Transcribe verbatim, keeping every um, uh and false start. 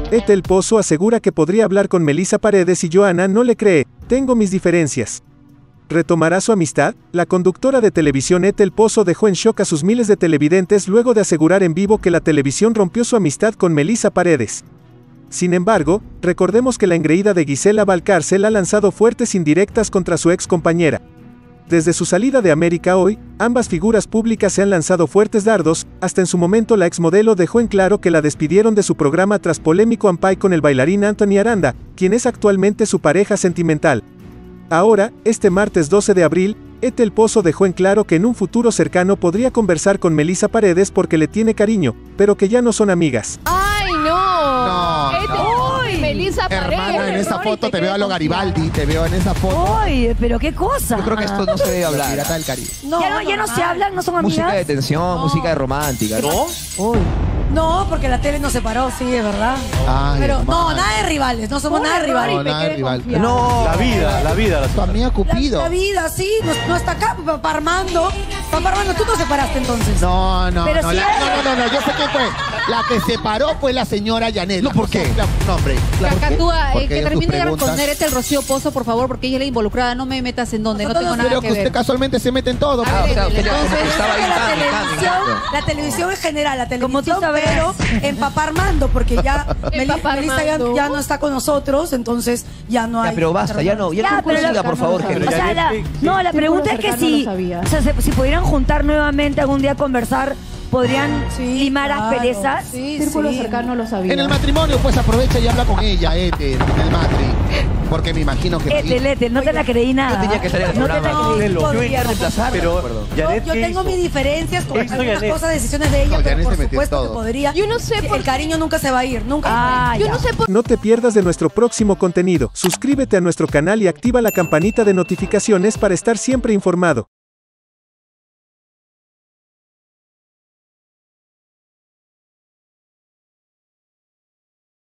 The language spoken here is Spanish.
Ethel Pozo asegura que podría hablar con Melissa Paredes y Johanna no le cree, tengo mis diferencias. ¿Retomará su amistad? La conductora de televisión Ethel Pozo dejó en shock a sus miles de televidentes luego de asegurar en vivo que la televisión rompió su amistad con Melissa Paredes. Sin embargo, recordemos que la engreída de Gisela Valcárcel ha lanzado fuertes indirectas contra su ex compañera. Desde su salida de América Hoy, ambas figuras públicas se han lanzado fuertes dardos, hasta en su momento la exmodelo dejó en claro que la despidieron de su programa tras polémico ampay con el bailarín Anthony Aranda, quien es actualmente su pareja sentimental. Ahora, este martes doce de abril, Ethel Pozo dejó en claro que en un futuro cercano podría conversar con Melissa Paredes porque le tiene cariño, pero que ya no son amigas. ¡Ay, no! No, Ethel no. Pozo y Melissa Paredes. Hermano, en esa foto te veo a lo Garibaldi, te veo en esa foto. Oye, pero qué cosa. Yo creo que esto no se debe hablar. Pirata del Caribe. No, ya no, ya no se hablan, no son amigas. Música de tensión, música de romántica. ¿No? Uy. No, porque la tele nos separó, sí, es verdad. Ay, Pero no, hermano. nada de rivales, no somos Uy, nada de rivales. No, nada de rival. No. La vida, la vida. Tu amiga La, Cupido. la vida, sí, no, no está acá, papá Armando. Papá Armando, tú no separaste entonces. No, no, Pero no, sí la- hay- no, no, no, no, yo sé quién fue. La que se paró fue la señora Yanet. No, ¿por qué? La- no, hombre. ¿Por qué? Cacatúa, eh, Porque que tus termine de preguntas- responder este el Rocío Pozo, por favor, porque ella es la involucrada. No me metas en donde no Nosotros tengo no- nada Pero que que usted ver. casualmente se mete en todo. Ah, o sea, usted ya como Entonces, que estaba ahí, la tan, tan, televisión, tan. la televisión en general, la Como tú televisión, sabrás. pero en Papá Armando, porque ya Meli- Papá Melissa ya, Armando. ya no está con nosotros, entonces ya no hay. Ya, pero basta, ya no. Ya, Ya, no pero siga, lo- por favor, o gente. sea, la, no, la pregunta es que cercano si, lo sabía. o sea, se- si pudieran juntar nuevamente algún día a conversar, podrían Sí, limar claro, asperezas. Sí, Círculo sí. cercano lo sabía. En el matrimonio, pues aprovecha y habla con ella, Ethel, en el matri. Porque me imagino que Ethel, sí. Ethel, no te la creí nada. Yo tenía que estar en el No te la programa. creí. No, Yo podría, iba a no. reemplazar, Pero, Yo, Janet, yo ¿qué tengo hizo? mis diferencias con ¿Qué hizo algunas Janet? cosas, decisiones de ella, No, pero Janet por se metió en supuesto que todo. podría. Yo no sé por El cariño nunca se va a ir, nunca. Ah, Yo ya. no sé por No te pierdas de nuestro próximo contenido, suscríbete a nuestro canal y activa la campanita de notificaciones para estar siempre informado.